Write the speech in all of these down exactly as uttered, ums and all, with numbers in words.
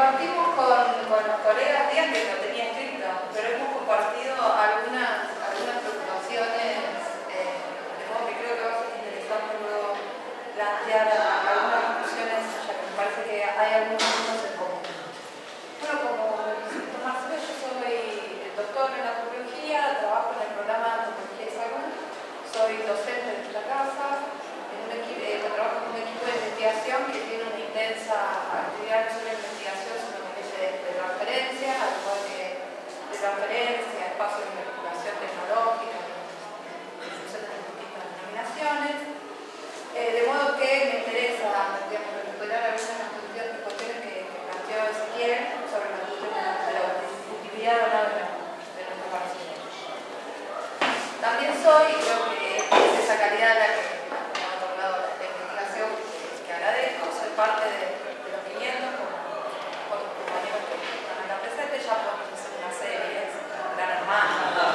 compartimos con, con los colegas, días que lo tenía escrito, pero hemos compartido algunas, algunas preocupaciones, eh, de modo que creo que va a ser interesante luego plantear algunas conclusiones, ya que me parece que hay algunos puntos en común. Bueno, como dice Marcelo, yo soy doctor en antropología, trabajo en el programa de Antropología y Salud, soy docente de esta casa, en un equipo, eh, trabajo en un equipo de investigación que tiene una intensa actividad no solo de investigación, sino también de, de transferencia, al igual que de transferencia, espacios de investigación tecnológica, de función de distintas denominaciones. Eh, de modo que me interesa, digamos, recuperar algunas cuestiones, cuestiones que, que planteó Ezequiel sobre la cuestión de la utilidad o no de, de nuestro conocimiento. También soy, creo que es esa calidad de la que me ha otorgado la investigación, que agradezco, soy parte de, de los quinientos con, con los compañeros que están acá presentes, ya podemos hacer una serie, es Gran Hermano,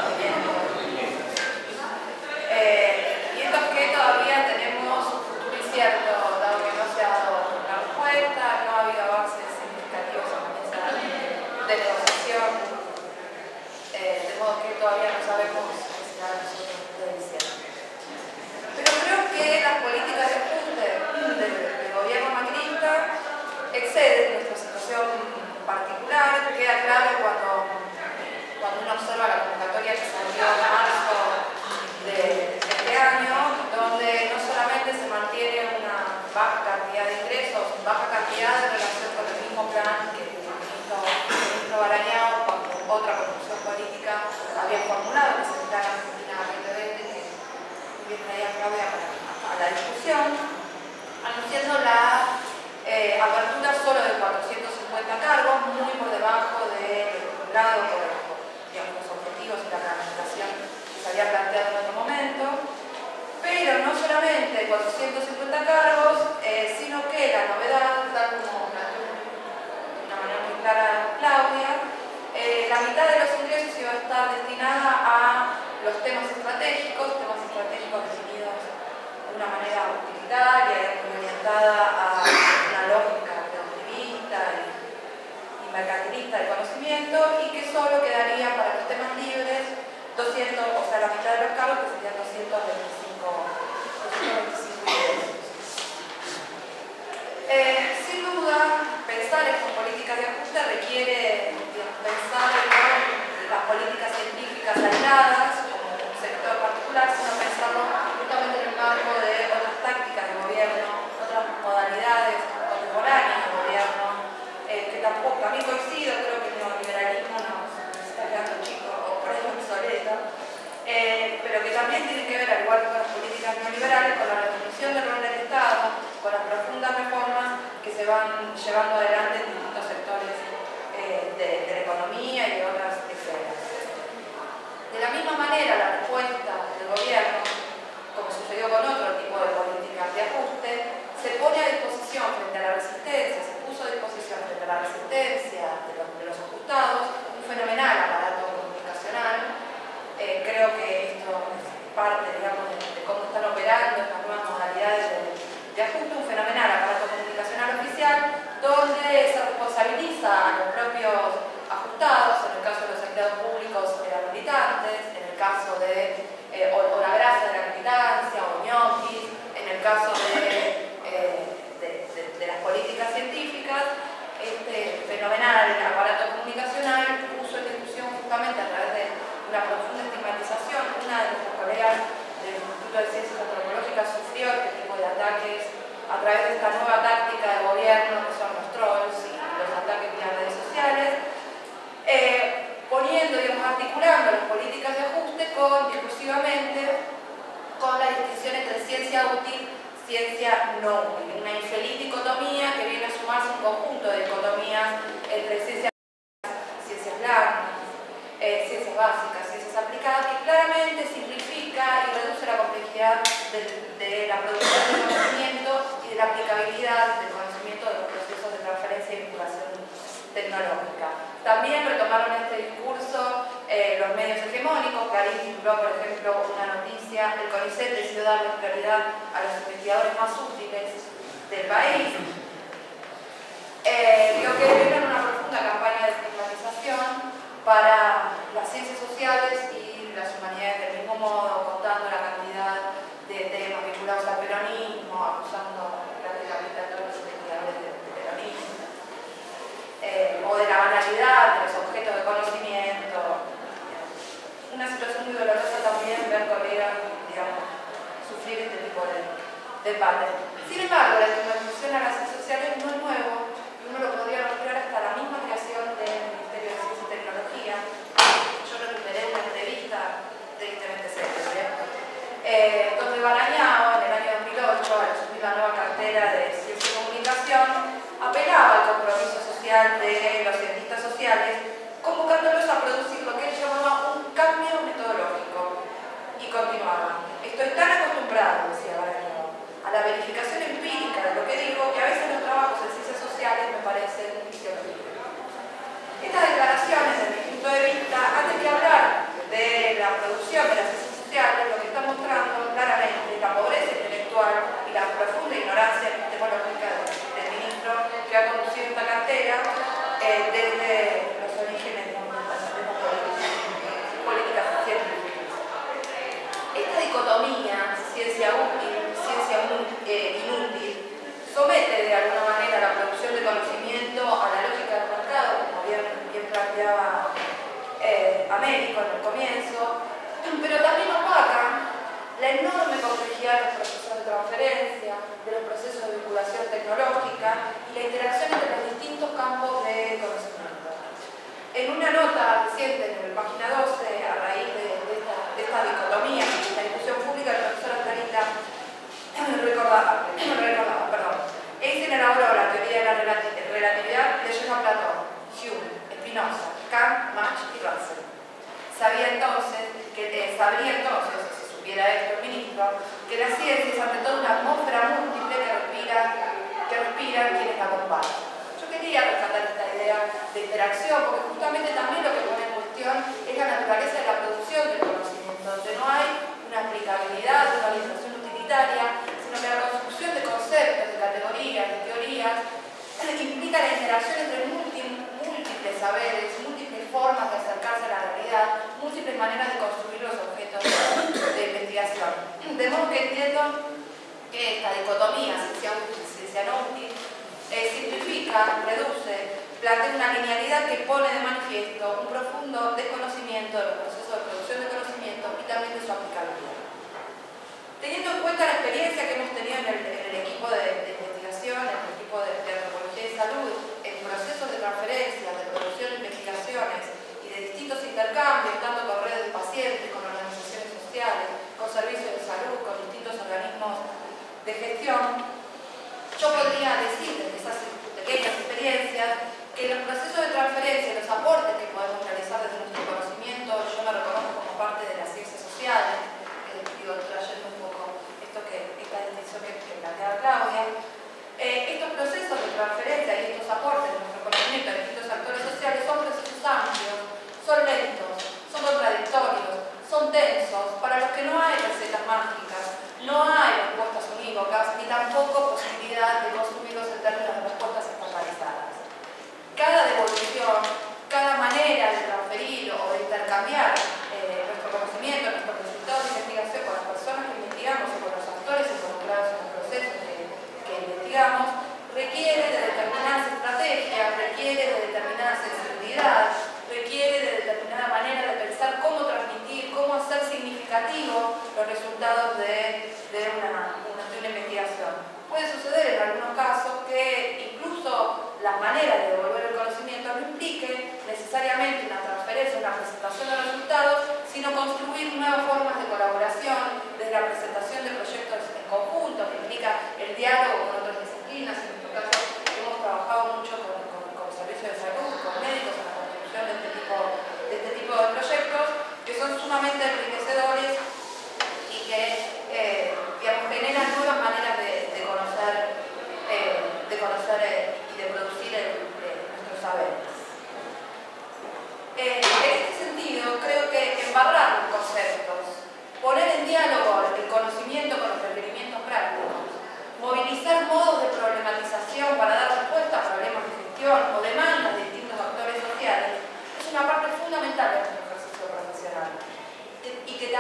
eh, y esto es que todavía tenemos un futuro incierto, dado que no se ha dado una respuesta, no ha habido avances significativos en la mesa de negociación, eh, de modo que todavía no sabemos qué será el resultado de diciembre. Pero creo que las políticas de ajuste del, del gobierno macrista exceden nuestra situación particular. Queda claro cuando, cuando uno observa la convocatoria que salió en marzo de este año, donde no solamente se mantiene una baja cantidad de ingresos, baja cantidad en relación con el mismo plan que el ministro, el ministro Barañao, cuando otra construcción política había formulado, que se está en Argentina veinte veinte, que bien traía Claudia a la discusión, anunciando la eh, apertura solo de cuatrocientos cincuenta cargos, muy por debajo del logrado por digamos, los objetivos y la planificación que se había planteado en otro momento. Pero no solamente cuatrocientos cincuenta cargos, eh, sino que la novedad, tal como planteó de una manera muy clara Claudia, eh, la mitad de los ingresos iba a estar destinada a los temas estratégicos, temas estratégicos definidos de una manera utilitaria y orientada a una lógica productivista y, y mercantilista del conocimiento, y que solo quedaría para los temas libres doscientos, o sea, la mitad de los cargos, que serían doscientos veinticinco ingresos. Eh, sin duda, pensar estas políticas de ajuste requiere digamos, pensar en las políticas científicas aisladas, como un sector particular, sino pensarlo justamente en el marco de otras tácticas de gobierno, otras modalidades contemporáneas de gobierno, eh, que tampoco, también coincido, creo que el neoliberalismo nos, nos está quedando chico o por ahí obsoleto, eh, pero que también tiene que ver, al igual que con las políticas neoliberales, con la definición del rol del Estado, con las profundas reformas que se van llevando adelante en distintos sectores eh, de, de la economía y de otras esferas. De la misma manera, la respuesta del gobierno, como sucedió con otro tipo de políticas de ajuste, se pone a disposición frente a la resistencia, se puso a disposición frente a la resistencia de los, de los ajustados, un fenomenal aparato comunicacional. Eh, creo que esto es parte, digamos, de, de cómo están operando estas nuevas modalidades de, de ajuste, un fenomenal aparato comunicacional oficial, donde se responsabiliza a los propios ajustados, en el caso de los empleados públicos eran militantes, en el caso de eh, o, o la grasa de la militancia, o ñoquis, en el caso de, eh, de, de, de las políticas científicas. Este fenomenal aparato comunicacional puso en discusión justamente a través de una profunda estigmatización. Una de nuestras colegas del Instituto de Ciencias Antropológicas sufrió este tipo de ataques a través de esta nueva táctica de gobierno que son los trolls y los ataques vía redes sociales, eh, poniendo, digamos, articulando las políticas de ajuste con, discursivamente, con la distinción entre ciencia útil y ciencia no útil, una infeliz dicotomía que viene a sumarse un conjunto de dicotomías entre ciencias ciencias blandas, eh, ciencias básicas, ciencias aplicadas, que claramente simplifica y reduce la complejidad de, de la producción del conocimiento y de la aplicabilidad del conocimiento de los procesos de transferencia y vinculación tecnológica. También retomaron este discurso eh, los medios hegemónicos. Clarín tituló, por ejemplo, una noticia: el CONICET decidió darle prioridad a los investigadores más útiles del país. Eh, lo que viene en una profunda campaña de estigmatización para las ciencias sociales y las humanidades del mismo modo, contando la cantidad de temas vinculados al peronismo, acusando prácticamente a todos los investigadores del de peronismo, eh, o de la banalidad de los objetos de conocimiento. Una situación muy dolorosa también ver colegas, digamos, sufrir este tipo de debate. Sin embargo, la estigmatización a las ciencias sociales no es nuevo. Uno lo podría rastrear hasta la misma creación del Ministerio de Ciencia y Tecnología. Yo recuperé una entrevista tristemente célebre, eh, donde Barañao, en el año dos mil ocho, al asumir la nueva cartera de Ciencia y Comunicación, apelaba al compromiso social de los cientistas sociales, convocándolos a producir lo que él llamaba un cambio metodológico. Y continuaba: estoy tan acostumbrado, decía Barañao, a la verificación empírica de lo que digo, que a veces los trabajos en ciencias sociales me parecen fisiológicos. Estas declaraciones, desde mi punto de vista, antes de hablar de la producción de las ciencias sociales, lo que están mostrando claramente la pobreza intelectual y la profunda ignorancia epistemológica del ministro que ha conducido esta cartera eh, desde los orígenes de las políticas científicas. Esta dicotomía, ciencia útil, ciencia eh, inútil, somete de alguna manera la producción de conocimiento a la lógica del mercado, como bien, bien planteaba eh, Américo en el comienzo, pero también opaca la enorme complejidad de los procesos de transferencia, de los procesos de vinculación tecnológica y la interacción entre los distintos campos de conocimiento. En una nota reciente en el página doce, a raíz de, de, esta, de esta dicotomía, de esta discusión pública, el profesor Astarita recordaba, recordaba perdón, Einstein elaboró la teoría de la relatividad leyendo a Platón, Hume, Spinoza, Kant, Mach y Russell. Sabía entonces, que, eh, sabría entonces, si supiera esto el ministro, que la ciencia es ante todo una atmósfera múltiple que respira, que respiran quienes la comparten. Yo quería rescatar esta idea de interacción, porque justamente también lo que pone en cuestión es la naturaleza de la producción del conocimiento, donde no hay una aplicabilidad, una orientación utilitaria, sino que la construcción de conceptos, de categorías, de teorías, implica la interacción entre múltiples saberes, múltiples formas de acercarse a la realidad, múltiples maneras de construir los objetos de investigación. De modo que entiendo que esta dicotomía, ciencia útil y ciencia no útil, eh, simplifica, reduce, plantea una linealidad que pone de manifiesto un profundo desconocimiento de los procesos de producción de conocimiento y también de su aplicabilidad. Teniendo en cuenta la experiencia que hemos tenido en el, en el equipo de, de investigación, en el equipo de, de antropología y salud, en procesos de transferencia, de producción de investigaciones y de distintos intercambios, tanto con redes de pacientes, con organizaciones sociales, con servicios de salud, con distintos organismos de gestión, yo podría decir desde esas pequeñas experiencias que los procesos de transferencia y los aportes que podemos realizar desde nuestro conocimiento, yo me reconozco como parte de las ciencias sociales, eh, digo, trayendo un poco esto que, esta distinción que, que planteaba Claudia, eh, estos procesos de transferencia y estos aportes de nuestro conocimiento a distintos actores sociales son procesos amplios, son lentos, son contradictorios, son tensos, para los que no hay recetas mágicas, no hay respuestas unívocas, ni tampoco posibilidad de construirlos en términos de respuestas estandarizadas. Cada devolución, cada manera de transferir o de intercambiar eh, nuestro conocimiento, nuestros resultados de investigación con las personas que investigamos o con los actores involucrados en el proceso que, que investigamos, requiere de determinadas estrategias, requiere de determinada sensibilidad, requiere de determinada manera de pensar cómo transmitir, cómo hacer significativo los resultados de, de, una, una, de una investigación. Puede suceder en algunos casos que incluso la manera de devolver el conocimiento no implique necesariamente una transferencia, una presentación de resultados, sino construir nuevas formas de colaboración desde la presentación de proyectos en conjunto, que implica el diálogo con otras disciplinas. En nuestro caso hemos trabajado mucho con, con, con servicios de salud, con médicos en la construcción de este tipo de, este tipo de proyectos, que son sumamente enriquecedores y que eh, digamos, generan nuevas maneras de, de conocer, eh, de conocer eh, y de producir el, eh, nuestros saberes. Eh, en este sentido, creo que embarrar los conceptos, poner en diálogo el conocimiento con los requerimientos prácticos, movilizar modos de problematización para dar respuesta a problemas de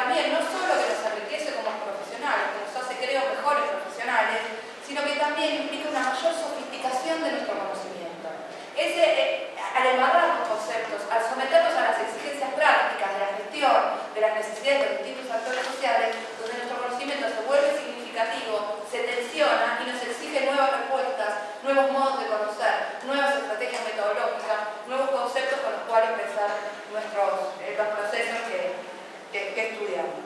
también no solo que nos enriquece como profesionales, que nos hace, creo, mejores profesionales, sino que también implica una mayor sofisticación de nuestro conocimiento. Ese, eh, al embarrar los conceptos, al someternos a las exigencias prácticas de la gestión, de las necesidades de los distintos actores sociales, donde nuestro conocimiento se vuelve significativo, se tensiona y nos exige nuevas respuestas, nuevos modos de conocer, nuevas estrategias metodológicas, nuevos conceptos con los cuales pensar nuestros, eh, los procesos que, que, que estudiamos.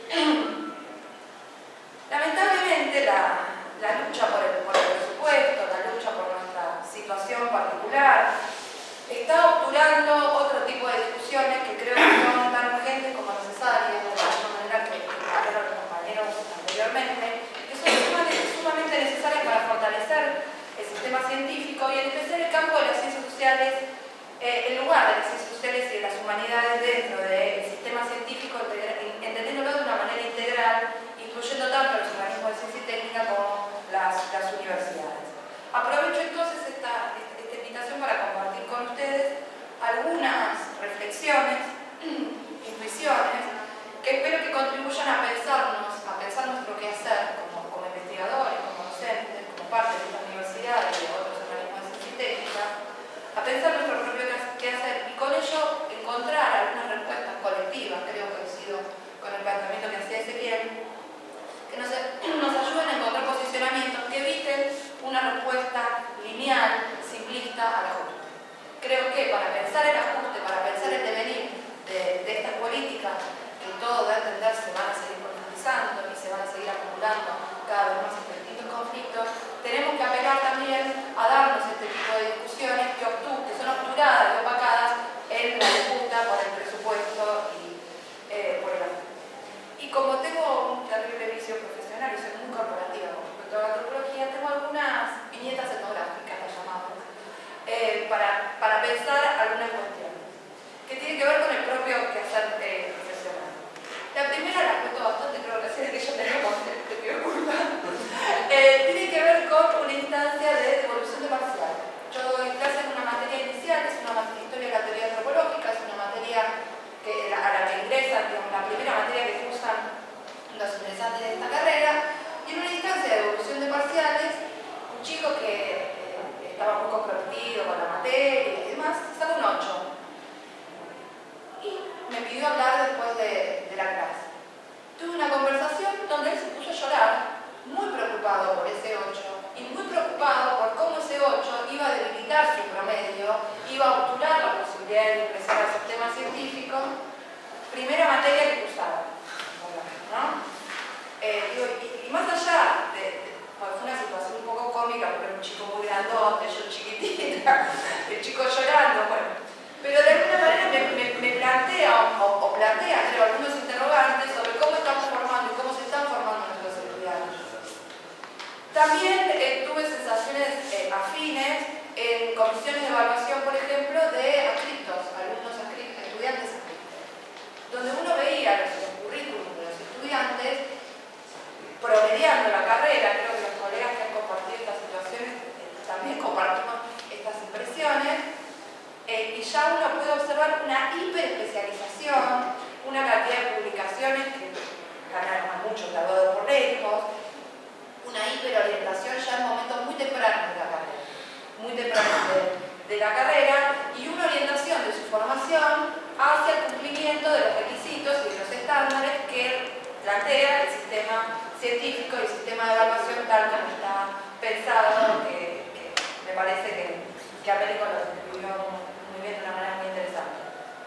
Lamentablemente, la, la lucha por el, por el presupuesto, la lucha por nuestra situación particular, está obturando otro tipo de discusiones que creo que son tan urgentes como necesarias, de la misma manera que dijeron los compañeros anteriormente, que son sumamente, sumamente necesarias para fortalecer el sistema científico y en especial el campo de las ciencias sociales, eh, el lugar de las ciencias sociales y de las humanidades dentro del sistema científico, entendiéndolo de una manera integral, incluyendo tanto los organismos de ciencia y técnica como las, las universidades. Aprovecho entonces esta, esta invitación para compartir con ustedes algunas reflexiones, intuiciones, que espero que contribuyan a pensarnos, a pensar nuestro quehacer como, como investigadores, como docentes, como parte de esta universidad y de otros organismos de ciencia y técnica, a pensar nuestro propio quehacer y con ello encontrar algunas respuestas colectivas, creo que coincido con el planteamiento que hacía Ezequiel, que nos, nos ayuden a encontrar posicionamientos que eviten una respuesta lineal, simplista al ajuste. Creo que para pensar el ajuste, para pensar el devenir de, de estas políticas, que todo da a entender se van a seguir profundizando y se van a seguir acumulando cada vez más en distintos conflictos, tenemos que apelar también a darnos este tipo de discusiones que, obtu que son obturadas y opacadas en la disputa por el presupuesto y eh, por el ajuste. Y como tengo un terrible vicio profesional y soy muy corporativa con respecto a la antropología, tengo algunas viñetas etnográficas, las llamamos, eh, para, para pensar algunas cuestiones que tienen que ver con el propio quehacer eh, profesional. La primera la cuento bastante, creo que es que yo tenemos, te pido culpa. Eh, tiene que ver con una instancia de devolución de parcial. Yo doy clase en una materia inicial, que es una historia de la teoría antropológica, es una materia que, a la que ingresan, digamos, la primera materia que cursan los ingresantes de esta carrera, y en una instancia de devolución de parciales, un chico que eh, estaba muy comprometido con la materia y demás, sacó un ocho. Y me pidió hablar después de, de la clase. Tuve una conversación donde él se puso a llorar, muy preocupado por ese ocho, y muy preocupado por cómo ese ocho iba a debilitar su promedio, iba a obturar la posibilidad de ingresar al sistema científico, primera materia que cursaba, ¿no? Eh, digo, y, y más allá de, de bueno, fue una situación un poco cómica porque era un chico muy grandote, yo chiquitita, el chico llorando, bueno, pero de alguna manera me, me, me plantea o, o plantea, creo, algunos interrogantes sobre cómo estamos formando y cómo se están formando nuestros estudiantes. También eh, tuve sensaciones eh, afines en comisiones de evaluación, por ejemplo, de adscriptos, alumnos adscriptos, estudiantes adscriptos, donde uno veía los, los currículums de los estudiantes promediando la carrera. Creo que los colegas que han compartido estas situaciones eh, también compartimos estas impresiones, eh, y ya uno puede observar una hiperespecialización, una cantidad de publicaciones que ganaron a muchos graduados por lejos, una hiperorientación ya en momentos muy tempranos de la carrera, muy tempranos de, de la carrera, y una orientación de su formación hacia el cumplimiento de los requisitos y de los estándares que plantea el sistema científico y el sistema de evaluación tal como está pensado, que, que me parece que, que Américo lo describió muy bien de una manera muy interesante.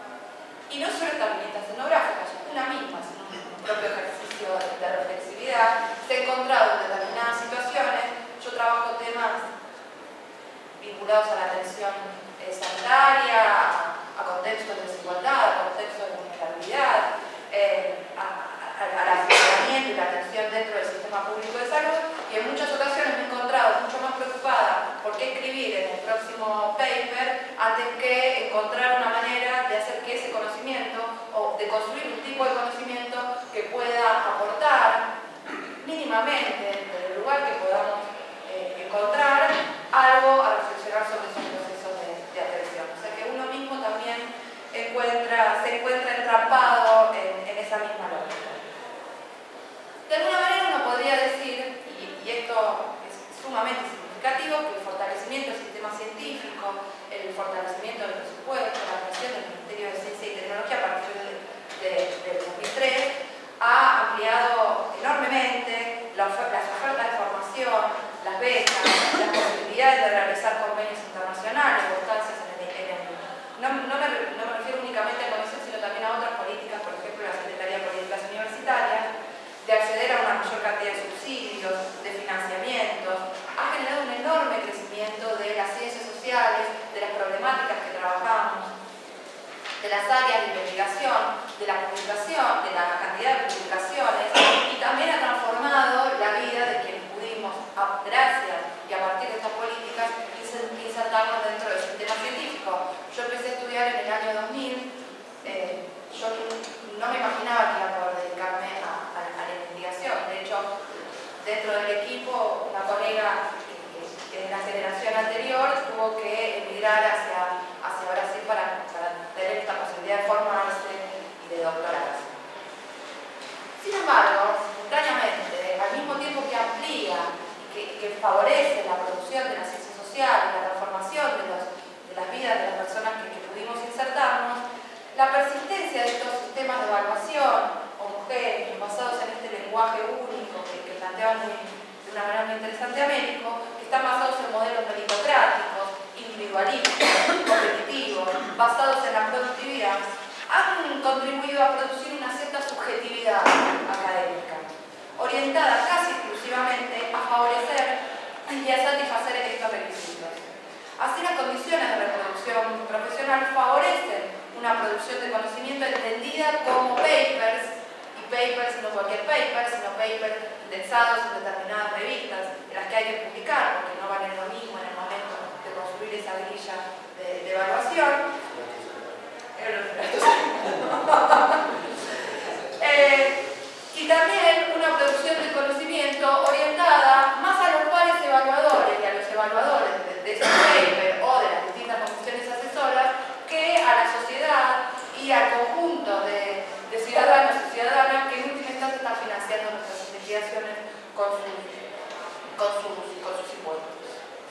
Y no solo estas viñetas etnográficas, una misma, sino un propio ejercicio de reflexividad. Se ha encontrado en determinadas situaciones. Yo trabajo temas vinculados a la atención eh, sanitaria, a, a contextos de desigualdad, a contextos de vulnerabilidad, eh, a, a, a la funcionamiento y la atención dentro del sistema público de salud, y en muchas ocasiones me he encontrado mucho más preocupada por qué escribir en el próximo paper antes que encontrar una manera de hacer que ese conocimiento o de construir un tipo de conocimiento que pueda aportar mínimamente desde el lugar que podamos eh, encontrar algo a reflexionar sobre esos procesos de, de atención. O sea que uno mismo también encuentra, se encuentra entrampado en, en esa misma lógica. favorece la producción de la ciencia social, la transformación de, los, de las vidas de las personas que, que pudimos insertarnos, la persistencia de estos sistemas de evaluación homogéneos, basados en este lenguaje único que, que planteaba muy, de una manera muy interesante Américo, que están basados en modelos meritocráticos, individualistas, competitivos, basados en la productividad, han contribuido a producir una cierta subjetividad académica, orientada casi exclusivamente a favorecer y a satisfacer estos requisitos. Así, las condiciones de reproducción profesional favorecen una producción de conocimiento entendida como papers, y papers no cualquier paper, sino papers indexados en determinadas revistas en las que hay que publicar, porque no valen lo mismo en el momento de construir esa grilla de, de evaluación. eh, y también una producción de conocimiento orientada más a los pares evaluadores y a los evaluadores de, de ese paper o de las distintas comisiones asesoras que a la sociedad y al conjunto de, de ciudadanos y ciudadanas que en última instancia están financiando nuestras investigaciones con sus, con sus, con sus impuestos.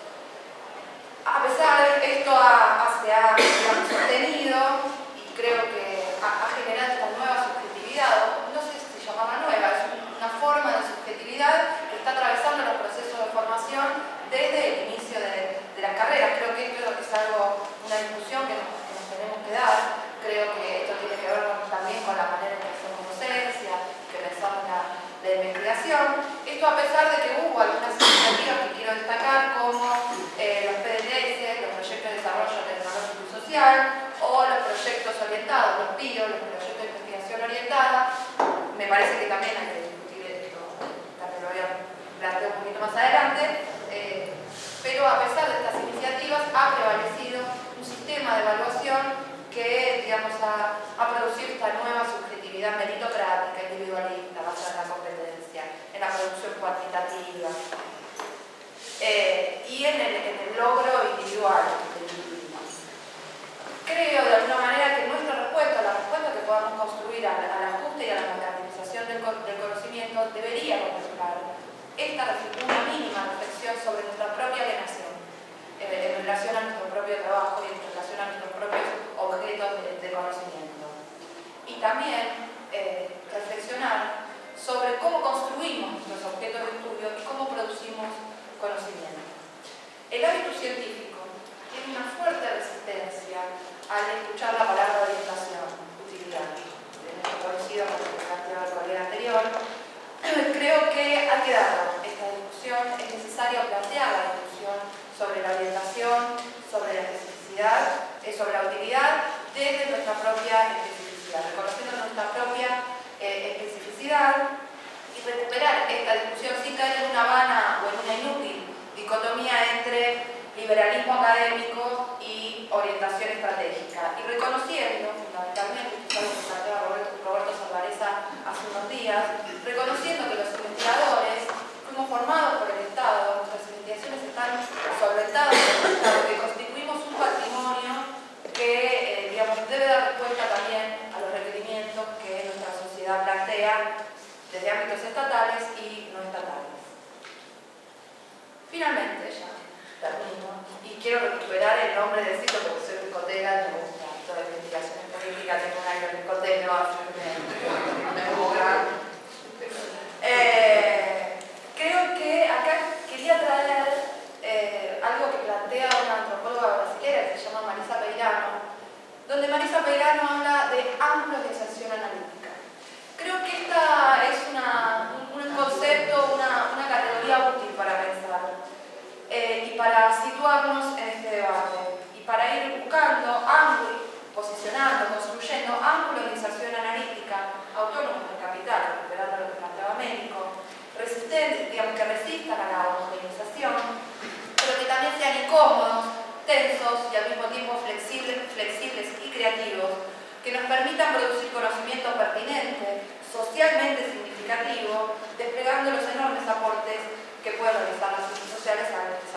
A pesar de esto ha, ha, se ha sostenido y creo que ha, ha generado esta nueva subjetividad, no sé si se llamaba nueva, es una forma de subjetividad que está atravesando los procesos de formación desde el inicio de, de las carreras. Creo que esto es algo, una discusión que nos, que nos tenemos que dar. Creo que esto tiene que ver con, también con la manera en que hacemos docencia, que pensamos la, la investigación. Esto a pesar de que hubo algunas iniciativas que quiero destacar, como eh, los P D L S, los proyectos de desarrollo tecnológico y social, o los proyectos orientados, los P I O, los proyectos de investigación orientada. Me parece que también hay que discutir esto, también lo voy a plantear un poquito más adelante, eh, pero a pesar de estas iniciativas ha prevalecido un sistema de evaluación que, digamos, ha, ha producido esta nueva subjetividad meritocrática, individualista, basada en la competencia, en la producción cuantitativa eh, y en el, en el logro individual del individuo. Creo de alguna manera que nuestra respuesta, la respuesta que podamos construir al, al ajuste y a la mercantilización del, del conocimiento debería contemplar esta una mínima reflexión sobre nuestra propia alienación eh, en relación a nuestro propio trabajo y en relación a nuestros propios objetos de, de conocimiento. Y también eh, reflexionar sobre cómo construimos nuestros objetos de estudio y cómo producimos conocimiento. El hábito científico tiene una fuerte resistencia al escuchar la palabra orientación, utilidad. En esto coincido con lo que planteaba el colega anterior. Creo que ha quedado esta discusión, es necesario plantear la discusión sobre la orientación, sobre la especificidad, eh, sobre la utilidad desde nuestra propia especificidad, reconociendo nuestra propia eh, especificidad y recuperar esta discusión sin caer en una vana o en una inútil dicotomía entre liberalismo académico y orientación estratégica, y reconociendo fundamentalmente, esto es algo que planteaba Roberto, Roberto Salvareza hace unos días, reconociendo que los investigadores fuimos formados por el Estado, nuestras investigaciones están solventadas por el Estado, que constituimos un patrimonio que eh, digamos, debe dar respuesta también a los requerimientos que nuestra sociedad plantea desde ámbitos estatales y no estatales. Finalmente, ya termino, y quiero recuperar el nombre del ciclo porque soy psicotera, me gusta toda la investigación política, tengo un año de psicotero, así que me, me gusta. Eh, creo que acá quería traer eh, algo que plantea una antropóloga brasileña que se llama Marisa Peirano, donde Marisa Peirano habla de ángulos de inserción analítica. Creo que esta es una, un, un concepto, una, una categoría útil para pensar. Eh, y para situarnos en este debate y para ir buscando ángulos, posicionando, construyendo ángulos de inserción analítica autónomos del capital, recuperando lo que planteaba Américo, resistentes, digamos que resistan a la homogenización, pero que también sean incómodos, tensos y al mismo tiempo flexibles, flexibles y creativos, que nos permitan producir conocimiento pertinente, socialmente significativo, desplegando los enormes aportes que pueden realizar las ciencias sociales a